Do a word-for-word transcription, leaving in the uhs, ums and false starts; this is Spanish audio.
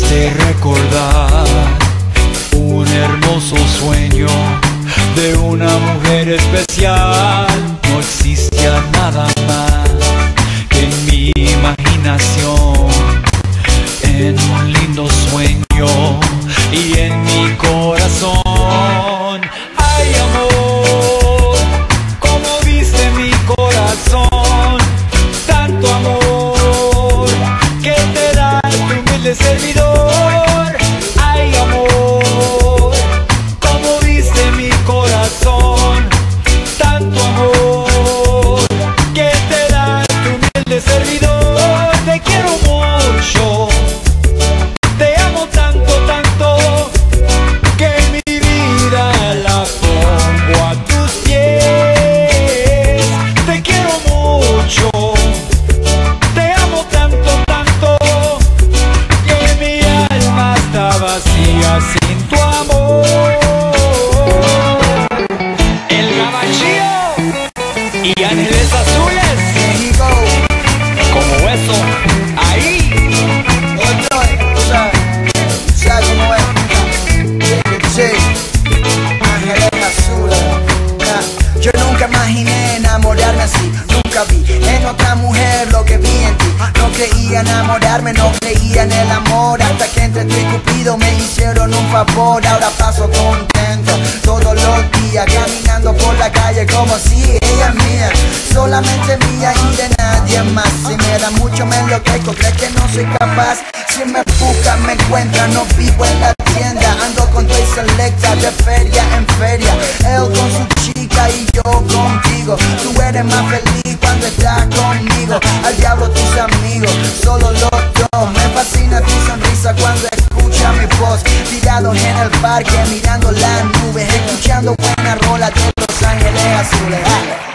hiciste recordar un hermoso sueño de una mujer especial. No existía nada más que en mi imaginación, en un lindo sueño y en mi corazón. Ay, amor, cómo viste mi corazón, tanto amor que te da tu humilde servidor. Ay, amor, cómo viste mi corazón, tanto amor que te da tu humilde servidor. Te quiero mucho, te amo tanto, tanto, que mi vida la pongo a tus pies. Te quiero mucho, te amo tanto, tanto, que mi alma está vacía sin tu amor. El Gabachío y Ángeles Azules, México, como eso, ahí. oye, tú sabes, sabes cómo es. Sí, Ángeles Azules. Nah, yo nunca imaginé enamorarme así, nunca vi en otra mujer lo que vi en ti. No creía enamorarme, no creía en el amor, hasta que entre tú y Cupido me hicieron un favor. Ahora paso contento todos los días, caminando por la calle como si ella es mía, solamente mía y de nadie más. Si me da mucho me enloquezco, crees que no soy capaz. Si me buscan me encuentran, no vivo en la tienda, ando con Toy Selecta de feria en feria. Él con su chica y yo contigo. Tú eres más feliz cuando estás conmigo. Al diablo tus amigos, solo los dos. Me fascina tu sonrisa cuando escuchas mi voz. Tirados en el parque mirando las nubes, escuchando buena rola de Los Ángeles Azules.